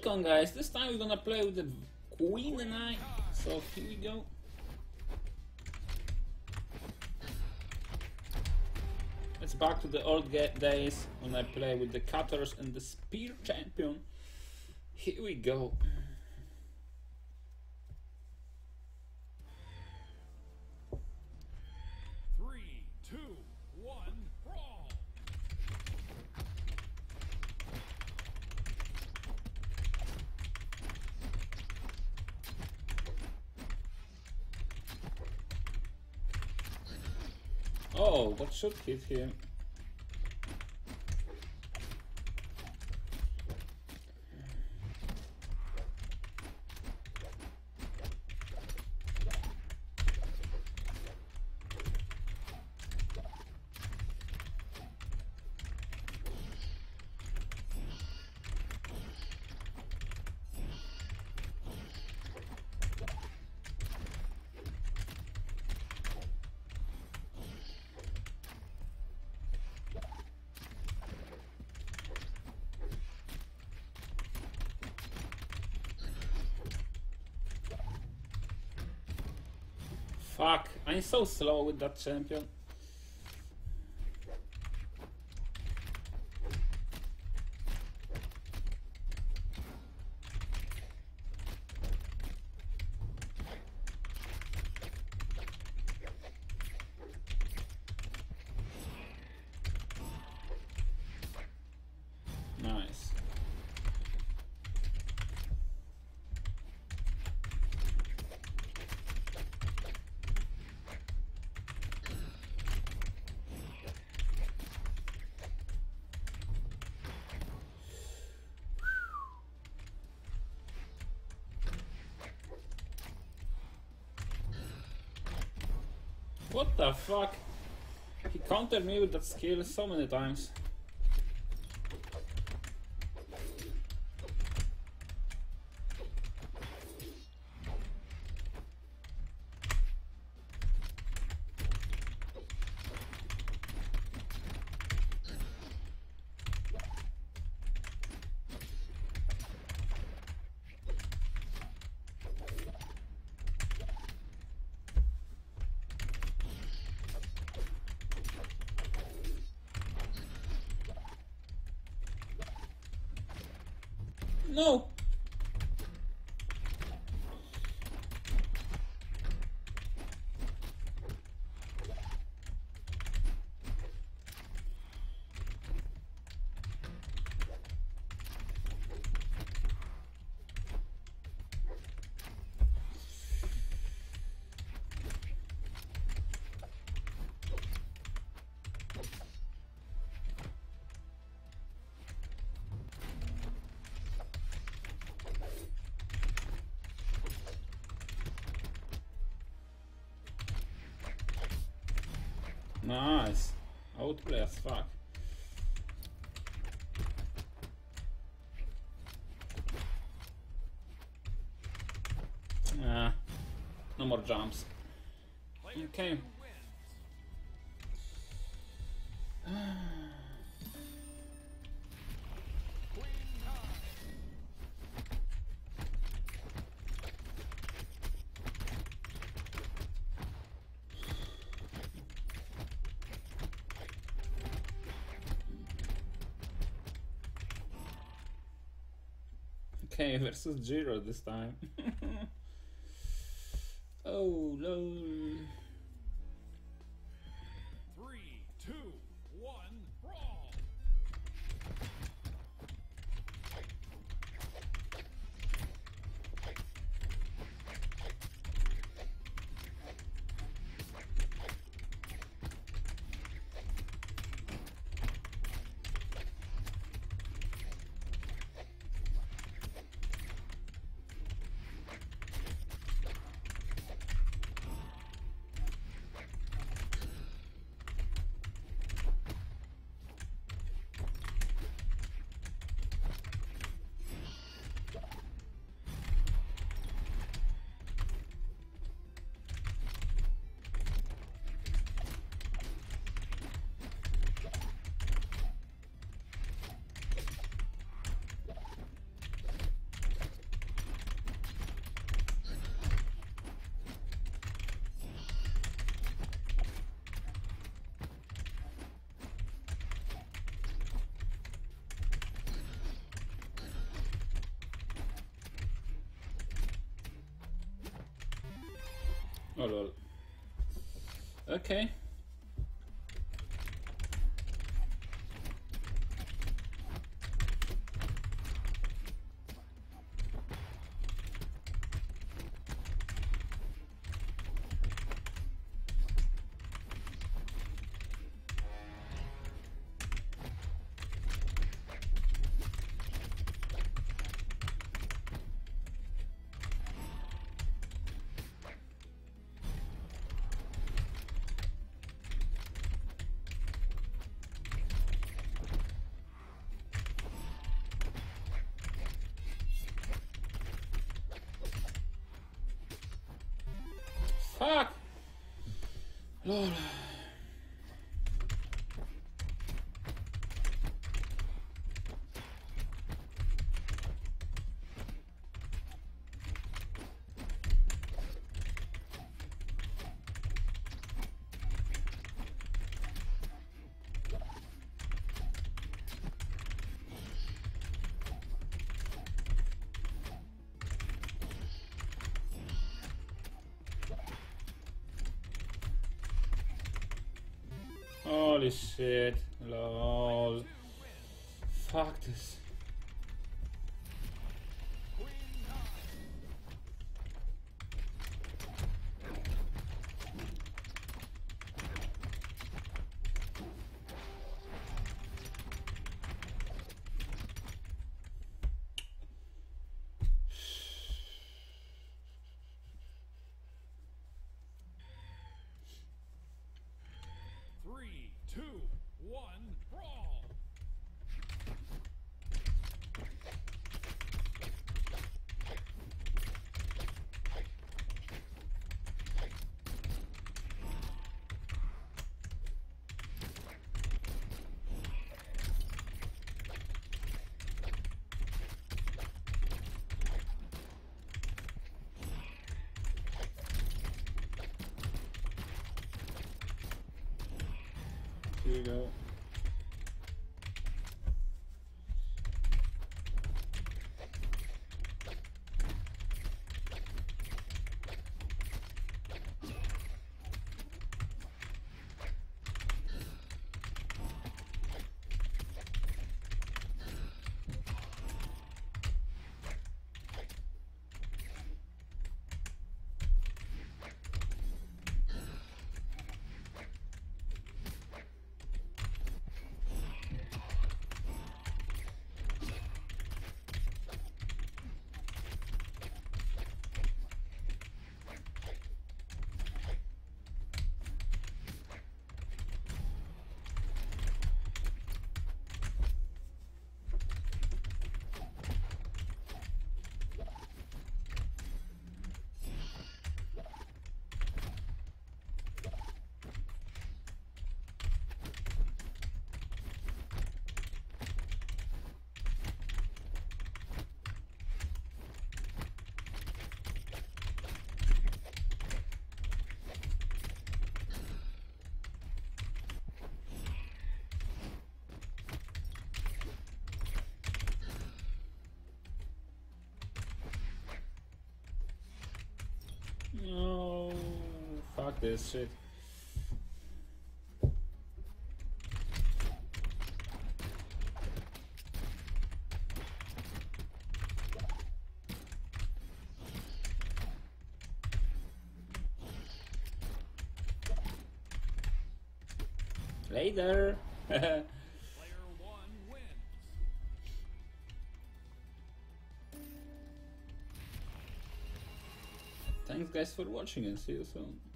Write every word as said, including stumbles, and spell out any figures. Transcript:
Welcome, guys. This time we're gonna play with the Queen and I. So here we go. It's back to the old days when I play with the cutters and the spear champion. Here we go. Three, two, one, brawl. Oh, what should hit here? Fuck, I'm so slow with that champion. Nice. What the fuck? He countered me with that skill so many times. No! Nice. Outplay as fuck. Ah, no more jumps. Okay. Okay, versus Jiro this time. Oh, lol. Three, two, one, brawl. Oh lol. Okay. Fuck! Lol. Holy shit, lol. Fuck this. Three, two, one, brawl. Here you go. No, fuck this shit. Later. Player one wins. Thanks guys for watching and see you soon.